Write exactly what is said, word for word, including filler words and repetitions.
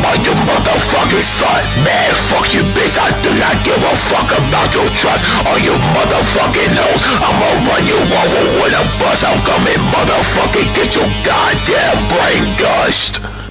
on your motherfucking son. Man, fuck you bitch, I do not give a fuck about your trust or your motherfucking nose. I'ma run you over with a bus. I'm coming motherfucking get your goddamn brain gushed.